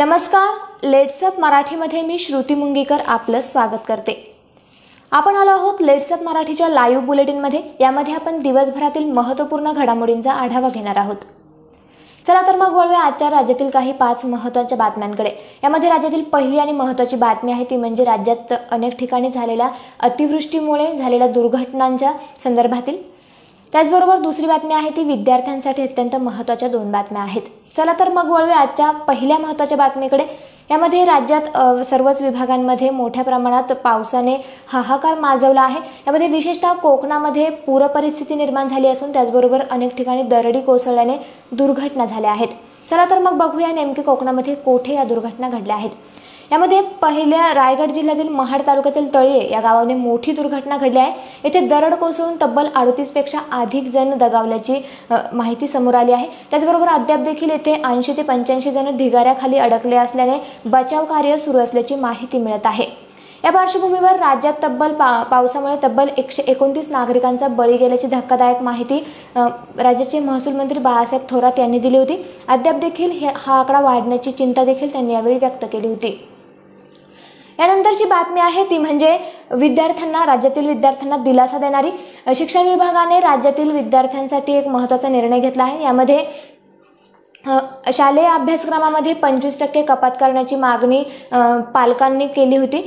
नमस्कार, लेट्सअप मराठीमध्ये मी श्रुती मुंगीकर आपलं स्वागत करते। आपण आलो आहोत लेट्सअप मराठीच्या लाईव्ह बुलेटिनमध्ये। यामध्ये आपण दिवसभरातील महत्त्वपूर्ण घडामोडींचा आढावा घेणार आहोत। चला तर मग वळूया आजच्या राज्यातील काही 5 महत्त्वाच्या बातम्यांकडे। यामध्ये राज्यातील पहिली आणि महत्त्वाची बातमी आहे ती म्हणजे राज्यात अनेक ठिकाणी झालेल्या अतिवृष्टीमुळे झालेल्या दुर्घटनांच्या संदर्भातील। त्याचबरोबर दुसरी बातमी आहे ती विद्यार्थ्यांसाठी अत्यंत महत्त्वाच्या 2 बातम्या आहेत। चला तर मग वळूया आजच्या पहिल्या महत्त्वाच्या बातमीकडे। यामध्ये राज्यात सर्वच विभागांमध्ये मोठ्या प्रमाणात पावसाने हाहाकार माजवला आहे। यामध्ये विशेषतः कोकणामध्ये पूर परिस्थिती निर्माण झाली असून त्याचबरोबर अनेक ठिकाणी दरडी कोसळल्याने दुर्घटना झाल्या आहेत। चला तर मग बघूया नेमके कोकणामध्ये कोठे या दुर्घटना घडल्या आहेत। यामध्ये पहिल्या रायगड जिल्ह्यातील महाड तालुक्यातील तळीये या गावाने मोठी दुर्घटना घडली आहे। येथे दरड कोसळून तब्बल 38 पेक्षा अधिक जण दगावल्याची माहिती समोर आली आहे। त्याचबरोबर अद्याप देखील येथे 80 ते 85 जण ढिगाऱ्याखाली अडकले असल्याने बचाव कार्य सुरू असल्याची माहिती मिळत आहे। या पार्श्वभूमीवर राज्यात पावसामुळे तब्बल 129 नागरिकांचा बळी गेल्याची धक्कादायक माहिती राज्याचे महसूल मंत्री बाळासाहेब थोरात यांनी दिली होती। अद्याप देखील हा आकडा वाढण्याची चिंता देखील त्यांनी यावेळी व्यक्त केली होती। यानंतरची बातमी आहे ती म्हणजे राज्यातील विद्यार्थ्यांना दिलासा देणारी। शिक्षण विभागाने राज्यातील विद्यार्थ्यांसाठी एक महत्त्वाचा निर्णय घेतला आहे। यामध्ये शालेय अभ्यासक्रमामध्ये 25% कपात करण्याची मागणी पालकांनी केली होती।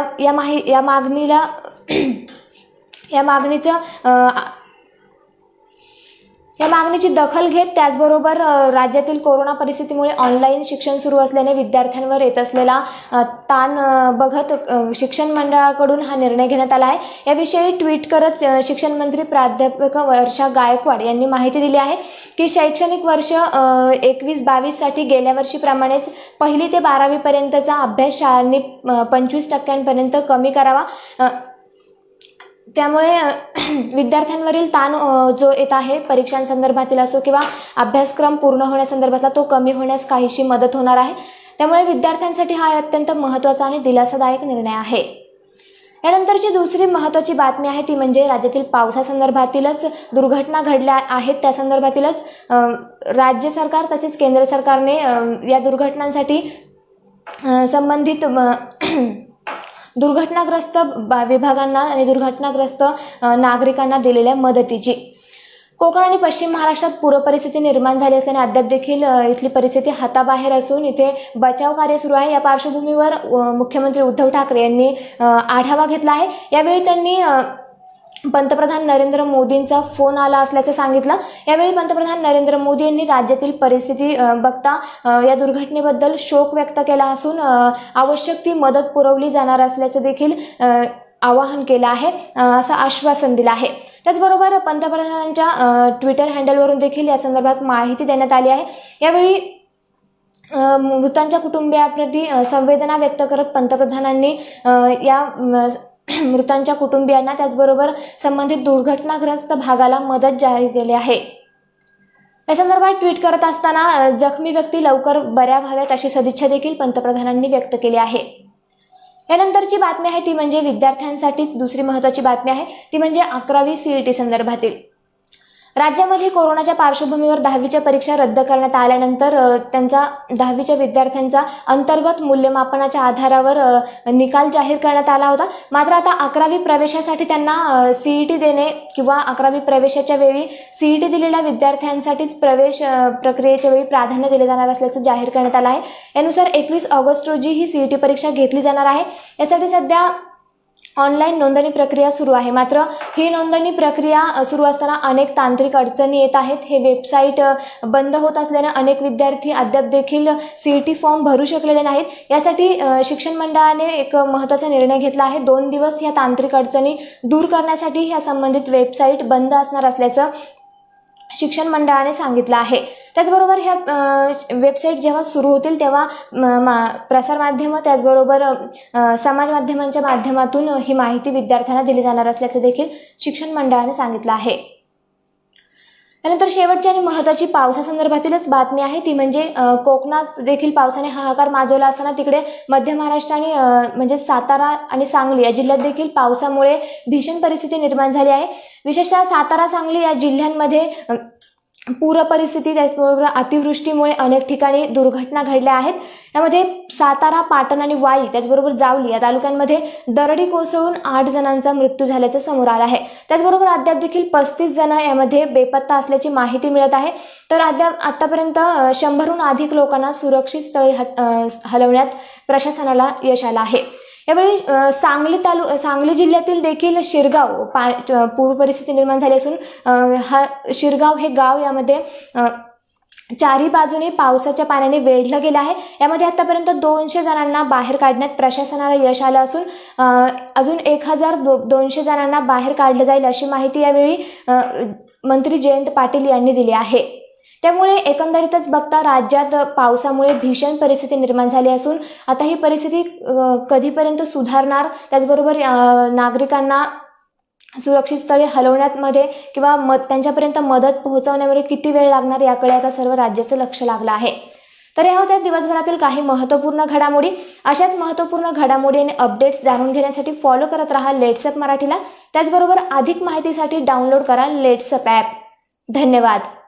या मागणीची दखल घेत त्याचबरोबर राज्यातील कोरोना परिस्थितीमुळे ऑनलाईन शिक्षण सुरू असल्याने विद्यार्थ्यांवर येत असलेला ताण बघत शिक्षण मंडळाकडून हा निर्णय घेण्यात आला आहे। याविषयी ट्विट करत शिक्षण मंत्री प्राध्यापक वर्षा गायकवाड यांनी माहिती दिली आहे की शैक्षणिक वर्ष 21-22 साठी गेल्या वर्षीप्रमाणेच 1ली ते 12वी पर्यंतचा अभ्यास शाळांनी 25% कमी करावा। त्यामुळे विद्यार्थ्यांवरील ताण जो येत आहे परीक्षांसंदर्भातील असो किंवा अभ्यासक्रम पूर्ण होण्यासंदर्भातला तो कमी होण्यास काहीशी मदत होणार आहे। त्यामुळे विद्यार्थ्यांसाठी हा अत्यंत महत्त्वाचा आणि दिलासादायक निर्णय आहे। यानंतरची दुसरी महत्त्वाची बातमी आहे ती म्हणजे राज्यातील पावसासंदर्भातीलच दुर्घटना घडल्या आहेत त्या संदर्भातीलच राज्य सरकार तसेच केंद्र सरकारने या दुर्घटनांसाठी संबंधित दुर्घटनाग्रस्त विभागांना आणि दुर्घटनाग्रस्त नागरिकांना दिलेल्या मदतीची। कोकण आणि पश्चिम महाराष्ट्रात पूरपरिस्थिती निर्माण झाली असल्याने अद्याप देखील इथली परिस्थिती हाताबाहेर असून इथे बचाव कार्य सुरू आहे। या पार्श्वभूमीवर मुख्यमंत्री उद्धव ठाकरे यांनी आढावा घेतला आहे। यावेळी त्यांनी पंतप्रधान नरेंद्र मोदींचा फोन आला असल्याचं सांगितलं। यावेळी पंतप्रधान नरेंद्र मोदी यांनी राज्यातील परिस्थिती बघता या दुर्घटनेबद्दल शोक व्यक्त केला असून आवश्यक ती मदत पुरवली जाणार असल्याचं देखील आवाहन केलं आहे, असं आश्वासन दिलं आहे। त्याचबरोबर पंतप्रधानांच्या ट्विटर हँडलवरून देखील या संदर्भात माहिती देण्यात आली आहे। यावेळी मृतांच्या कुटुंबियांप्रती संवेदना व्यक्त करत पंतप्रधानांनी या मृतांच्या कुटुंबियांना त्याचबरोबर संबंधित दुर्घटनाग्रस्त भागाला मदत जाहीर केली आहे। या संदर्भात ट्विट करत असताना जखमी व्यक्ती लवकर बऱ्या व्हाव्यात अशी सदिच्छा देखील पंतप्रधानांनी व्यक्त केली आहे। यानंतरची बातमी आहे ती म्हणजे विद्यार्थ्यांसाठीच दुसरी महत्त्वाची बातमी आहे ती म्हणजे 11वी CET संदर्भातील। राज्यामध्ये कोरोनाच्या पार्श्वभूमीवर 10वीच्या परीक्षा रद्द करण्यात आल्यानंतर त्यांचा 10वीच्या विद्यार्थ्यांचा अंतर्गत मूल्यमापनाच्या आधारावर निकाल जाहीर करण्यात आला होता। मात्र आता 11वी प्रवेशासाठी त्यांना CET देणे किंवा 11वी प्रवेशाच्या वेळी CET दिलेल्या विद्यार्थ्यांसाठीच प्रवेश प्रक्रियेच्या वेळी प्राधान्य दिले जाणार असल्याचं जाहीर करण्यात आलं आहे। यानुसार 21 ऑगस्ट रोजी ही CET परीक्षा घेतली जाणार आहे। यासाठी सध्या ऑनलाईन नोंदणी प्रक्रिया सुरू आहे। मात्र ही नोंदणी प्रक्रिया सुरू असताना अनेक तांत्रिक अडचणी येत आहेत। हे वेबसाईट बंद होत असल्याने अनेक विद्यार्थी अद्याप देखील CET फॉर्म भरू शकलेले नाहीत। यासाठी शिक्षण मंडळाने एक महत्त्वाचा निर्णय घेतला आहे। 2 दिवस या तांत्रिक अडचणी दूर करण्यासाठी या संबंधित वेबसाईट बंद असणार असल्याचं शिक्षण मंडळाने सांगितलं आहे। त्याचबरोबर ह्या वेबसाईट जेव्हा सुरू होतील तेव्हा प्रसारमाध्यमं त्याचबरोबर समाज माध्यमांच्या माध्यमातून ही माहिती विद्यार्थ्यांना दिली जाणार असल्याचं देखील शिक्षण मंडळाने सांगितलं आहे। त्यानंतर शेवटची आणि महत्त्वाची पावसासंदर्भातीलच बातमी आहे ती म्हणजे कोकणात देखील पावसाने हाहाकार माजवला असताना तिकडे मध्य महाराष्ट्र आणि म्हणजे सातारा आणि सांगली या जिल्ह्यात देखील पावसामुळे भीषण परिस्थिती निर्माण झाली आहे। विशेषतः सातारा सांगली या जिल्ह्यांमध्ये पूर परिस्थिती, त्याचबरोबर अतिवृष्टीमुळे अनेक ठिकाणी दुर्घटना घडल्या आहेत. यामध्ये सातारा, पाटण आणि वाई, त्याचबरोबर जावली या तालुक्यांमध्ये दरडी कोसळून 8 जणांचा मृत्यू झाल्याचं समोर आलं आहे. त्याचबरोबर अद्याप देखील 35 जण यामध्ये बेपत्ता असल्याची माहिती मिळत आहे. तर आतापर्यंत 100हून अधिक लोकांना सुरक्षित स्थळी हलवण्यात प्रशासनाला यश आलं आहे. यावेळी सांगली जिल्ह्यातील देखील शिरगाव पूर परिस्थिती निर्माण झाली असून शिरगाव हे गाव यामध्ये चारी बाजूने पावसाच्या पाण्याने वेढलं गेलं आहे. यामध्ये आतापर्यंत 200 जणांना बाहेर काढण्यात प्रशासनाला यश आलं असून अजून 1200 जणांना बाहेर काढलं जाईल अशी माहिती यावेळी मंत्री जयंत पाटील यांनी दिली आहे. त्यामुळे एकंदरीतच बघता राज्यात पावसामुळे भीषण परिस्थिती निर्माण झाली असून आता ही परिस्थिती कधीपर्यंत सुधारणार, त्याचबरोबर नागरिकांना सुरक्षित स्थळी हलवण्यामध्ये किंवा त्यांच्यापर्यंत मदत पोहोचवण्यामध्ये किती वेळ लागणार याकडे आता सर्व राज्याचं लक्ष लागलं आहे. तर या होत्या दिवसभरातील काही महत्त्वपूर्ण घडामोडी. अशाच महत्त्वपूर्ण घडामोडी आणि अपडेट्स जाणून घेण्यासाठी फॉलो करत राहा लेट्सअप मराठीला. त्याचबरोबर अधिक माहितीसाठी डाउनलोड करा लेट्सअप ॲप. धन्यवाद.